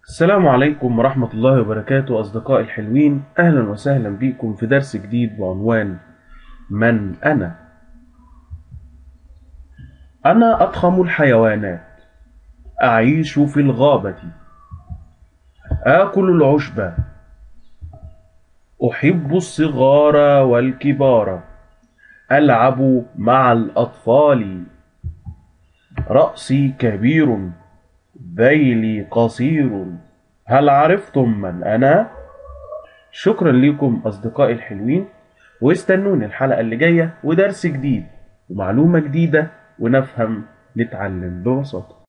السلام عليكم ورحمة الله وبركاته أصدقائي الحلوين، أهلا وسهلا بكم في درس جديد بعنوان من أنا؟ أنا أضخم الحيوانات، أعيش في الغابة، آكل العشب، أحب الصغار والكبار، ألعب مع الأطفال، رأسي كبير، ذيلي قصير، هل عرفتم من أنا؟ شكرا لكم أصدقائي الحلوين، واستنوني الحلقة اللي جاية ودرس جديد ومعلومة جديدة ونفهم نتعلم ببساطة.